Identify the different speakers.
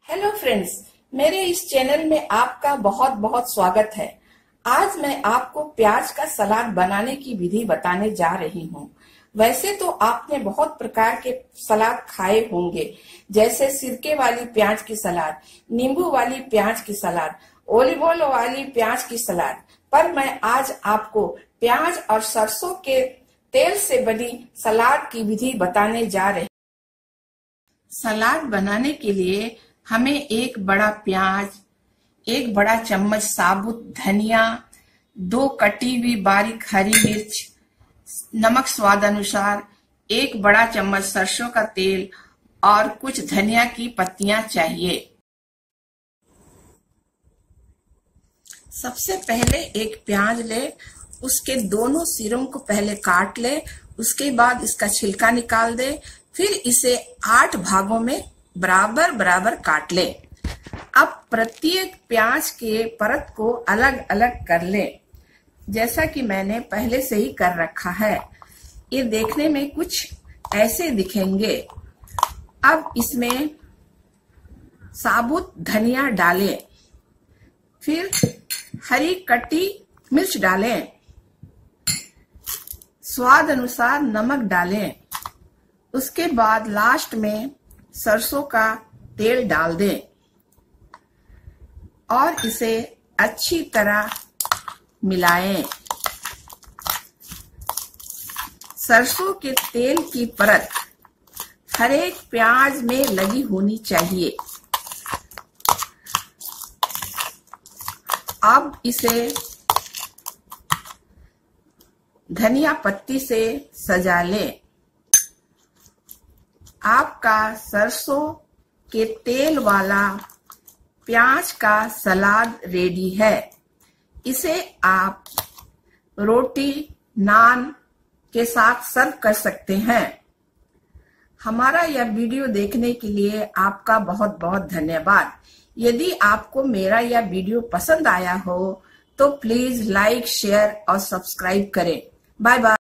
Speaker 1: Hello friends, मेरे इस channel में आपका बहुत बहुत स्वागत है। आज मैं आपको प्याज का सलाद बनाने की विधि बताने जा रही हूँ। वैसे तो आपने बहुत प्रकार के सलाद खाए होंगे, जैसे सिरके वाली प्याज की सलाद, नींबू वाली प्याज की सलाद, ओलिव ऑयल वाली प्याज की सलाद, पर मैं आज आपको प्याज और सरसों के तेल से बनी सलाद की विधि बताने जा रही हूँ। सलाद बनाने के लिए हमें एक बड़ा प्याज, एक बड़ा चम्मच साबुत धनिया, 2 कटी हुई बारीक हरी मिर्च, नमक स्वाद अनुसार, 1 बड़ा चम्मच सरसों का तेल और कुछ धनिया की पत्तियां चाहिए। सबसे पहले एक प्याज ले, उसके दोनों सिरों को पहले काट ले, उसके बाद इसका छिलका निकाल दे, फिर इसे 8 भागों में बराबर बराबर काट ले। अब प्रत्येक प्याज के परत को अलग अलग कर ले, जैसा कि मैंने पहले से ही कर रखा है। ये देखने में कुछ ऐसे दिखेंगे। अब इसमें साबुत धनिया डालें, फिर हरी कटी मिर्च डालें, स्वाद अनुसार नमक डालें, उसके बाद लास्ट में सरसों का तेल डाल दें और इसे अच्छी तरह मिलाएं। सरसों के तेल की परत हर एक प्याज में लगी होनी चाहिए। अब इसे धनिया पत्ती से सजा लें। आपका सरसों के तेल वाला प्याज का सलाद रेडी है। इसे आप रोटी, नान के साथ सर्व कर सकते हैं। हमारा यह वीडियो देखने के लिए आपका बहुत बहुत धन्यवाद। यदि आपको मेरा यह वीडियो पसंद आया हो तो प्लीज लाइक, शेयर और सब्सक्राइब करें। Bye bye.